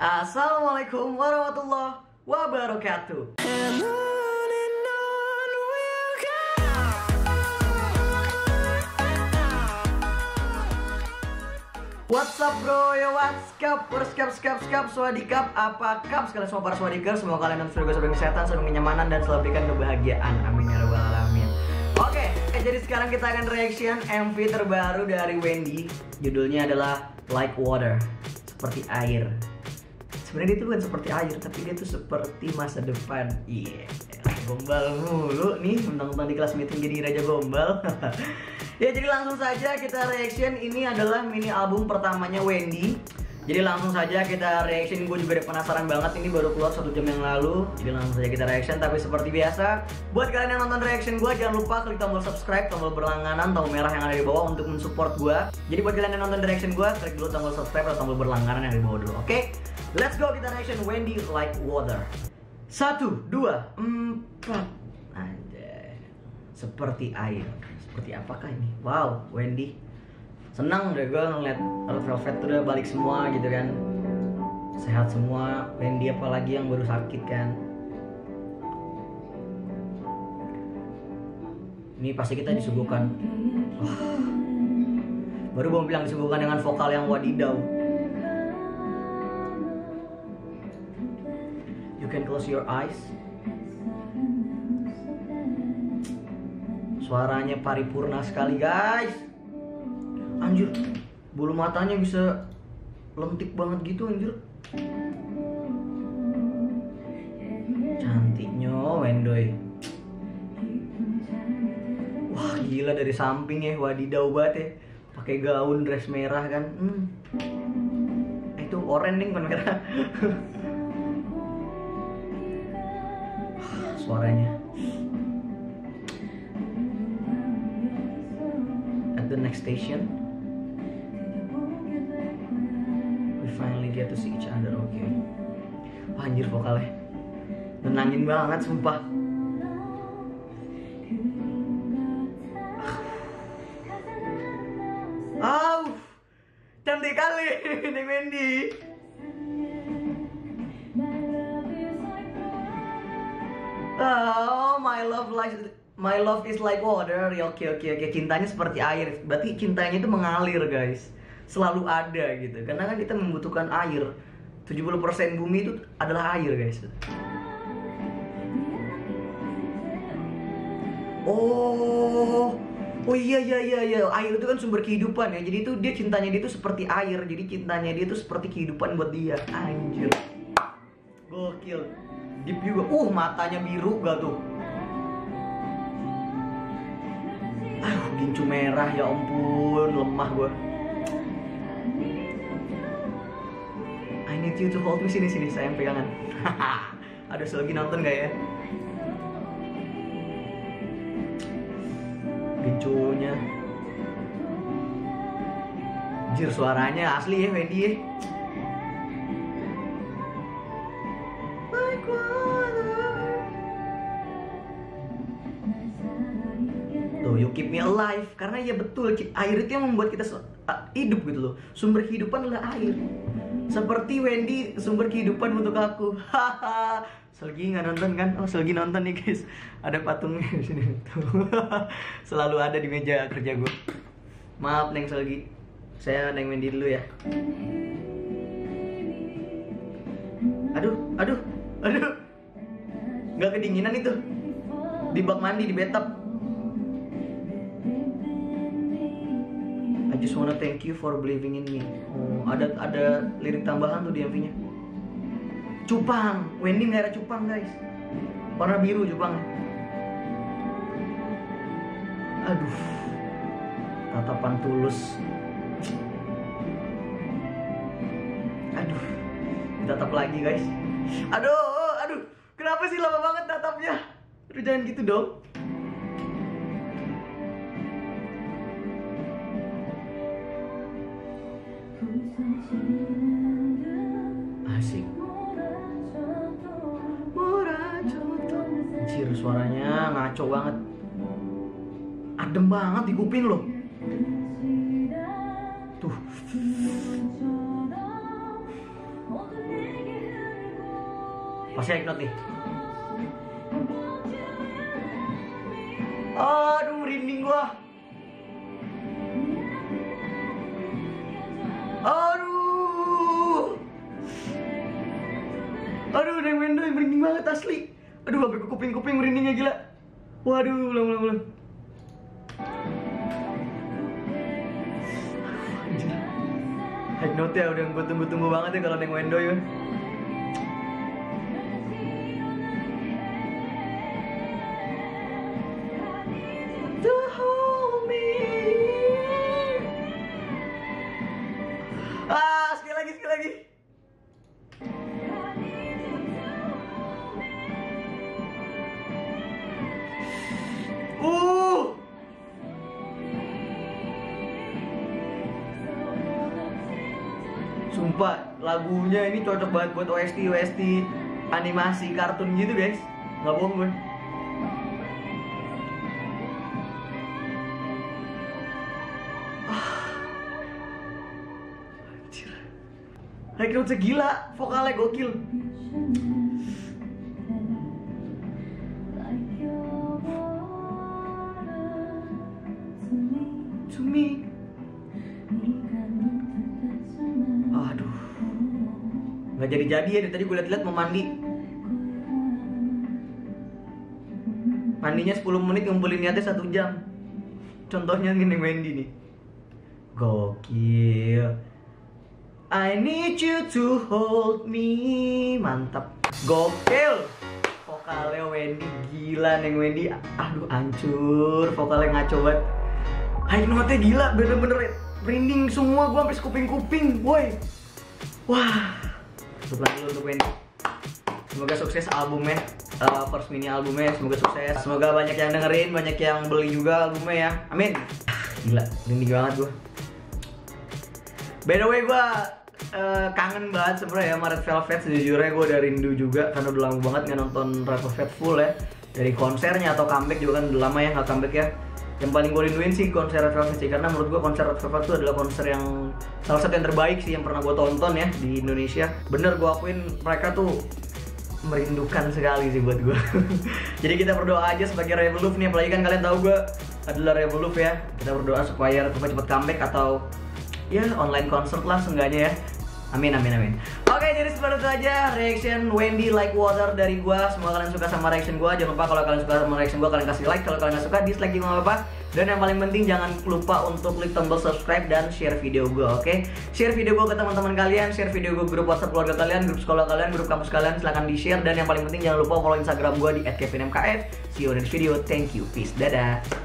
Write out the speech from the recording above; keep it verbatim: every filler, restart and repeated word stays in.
Assalamualaikum warahmatullahi wabarakatuh. What's up bro, yo what's up, perskap, skap, skap, swadikap, apa kap sekalian semua para swadikers. Semoga kalian selalu selalu kesehatan, selalu kenyamanan, dan selalu berikan kebahagiaan, amin ya rabbal alamin. Oke, eh, jadi sekarang kita akan reaction M V terbaru dari Wendy. Judulnya adalah Like Water, seperti air. Sebenarnya dia tuh bukan seperti air, tapi dia tuh seperti masa depan. Iya, yeah. Gombal mulu nih, mentang-mentang di kelas meeting jadi raja gombal. Ya, jadi langsung saja kita reaction. Ini adalah mini album pertamanya Wendy. Jadi langsung saja kita reaction. Gue juga udah penasaran banget, ini baru keluar satu jam yang lalu. Jadi langsung saja kita reaction. Tapi seperti biasa, buat kalian yang nonton reaction gue, jangan lupa klik tombol subscribe, tombol berlangganan, tombol merah yang ada di bawah untuk mensupport gue. Jadi buat kalian yang nonton reaction gue, klik dulu tombol subscribe atau tombol berlangganan yang ada di bawah dulu. Oke, okay? Let's go, kita reaction Wendy Like Water. Satu, dua, empat. Anjay, seperti air. Seperti apakah ini? Wow, Wendy. Senang deh gue ngeliat Red Velvet tuh udah balik semua gitu kan. Sehat semua. Wendy apalagi yang baru sakit kan. Ini pasti kita disuguhkan. Wah. Baru gue bilang disuguhkan dengan vokal yang wadidaw. You can close your eyes. Suaranya paripurna sekali guys. Anjir, bulu matanya bisa lentik banget gitu anjir. Cantiknya Wendoy. Wah gila, dari samping ya, wadidaw banget ya. Pakai gaun dress merah kan. hmm. Eh, itu oranye nih, bukan merah. Suaranya. At the next station, we finally get to see each other. Oke. Okay. Wah, anjir vokalnya nenangin banget sumpah. Au, cantik kali ini Wendy. Oh, my love like my love is like water. Oke oke oke, cintanya seperti air. Berarti cintanya itu mengalir guys, selalu ada gitu. Karena kan kita membutuhkan air. tujuh puluh persen bumi itu adalah air guys. Oh, oh iya iya iya iya. Air itu kan sumber kehidupan ya. Jadi itu dia cintanya dia itu seperti air. Jadi cintanya dia itu seperti kehidupan buat dia. Anjir, gokil. Deep juga. Uh, matanya biru gak tuh? Aduh, gincu merah, ya ampun, lemah gue. I need you to hold me. Sini sini, sayang pegangan. Aduh, lagi nonton gak ya? Gincunya. Anjir, suaranya asli ya Wendy ya. Tuh, you keep me alive. Karena ya betul, air itu yang membuat kita hidup gitu loh. Sumber kehidupan adalah air. Seperti Wendy, sumber kehidupan untuk aku. Haha. Selgi nggak nonton kan? Oh, Selgi nonton nih guys. Ada patungnya di sini. Selalu ada di meja kerja gue. Maaf Neng Selgi. Saya Neng Wendy dulu ya. Aduh, aduh, aduh. Nggak kedinginan itu. Di bak mandi, di bathtub. I just wanna thank you for believing in me. Oh, ada ada lirik tambahan tuh di M V-nya. Cupang, Wendy merah cupang guys. Warna biru cupangnya. Aduh, tatapan tulus. Aduh, ditatap lagi guys. Aduh, aduh, kenapa sih lama banget tatapnya? Aduh, jangan gitu dong. Asik. Anjir, suaranya ngaco banget. Adem banget di kuping loh. Tuh. Pasti high note nih. Aduh, merinding gua. Aduh. Aduh, Neng Wendo merinding banget asli. Aduh, sampai ke kuping-kuping merindingnya gila. Waduh, ulang ulang ulang. High note ya udah gue tunggu-tunggu banget ya kalau Neng Wendo ya. Ah, sekali lagi, sekali lagi. Uh. Sumpah, lagunya ini cocok banget buat O S T O S T animasi kartun gitu, guys. Nggak bohong gue. High note segila, vokalnya gokil. To me. Aduh, nggak jadi-jadi ya. Tadi gue liat-liat mau mandi. Mandinya sepuluh menit, ngumpulin niatnya satu jam. Contohnya gini Wendy nih. Gokil. I need you to hold me. Mantap. Gokil. Vokalnya Wendy gila, Neng Wendy. Aduh, hancur. Vokalnya ngaco banget. High note-nya gila, bener-bener merinding semua gua sampai kuping-kuping, boy. Wah. Selamat dulu untuk Wendy. Semoga sukses albumnya, uh, first mini albumnya. Semoga sukses. Semoga banyak yang dengerin, banyak yang beli juga albumnya ya. Amin. Gila, merinding banget gua. By the way, gue uh, kangen banget sebenernya ya sama Red Velvet. Sejujurnya gue udah rindu juga karena udah lama banget nggak nonton Red Velvet full ya. Dari konsernya atau comeback juga kan udah lama ya nggak comeback ya. Yang paling gue rinduin sih konser Red Velvet sih, karena menurut gue konser Red Velvet itu adalah konser yang salah satu yang terbaik sih yang pernah gue tonton ya di Indonesia. Bener, gue akuin mereka tuh merindukan sekali sih buat gue. Jadi kita berdoa aja sebagai Revolve nih, apalagi kan kalian tahu gue adalah Revolve ya. Kita berdoa supaya cepat-cepat comeback atau ya online concert lah seenggaknya ya. Amin amin amin. Oke, jadi seperti itu aja reaction Wendy Like Water dari gua. Semoga kalian suka sama reaction gua. Jangan lupa kalau kalian suka sama reaction gua, kalian kasih like. Kalau kalian nggak suka, dislike juga nggak apa-apa. Dan yang paling penting jangan lupa untuk klik tombol subscribe dan share video gua, oke? Okay? Share video gua ke teman-teman kalian, share video gua grup WhatsApp keluarga kalian, grup sekolah kalian, grup kampus kalian, silahkan di-share. Dan yang paling penting jangan lupa follow Instagram gua di et kevin m k f. See you in the next video. Thank you. Peace. Dadah.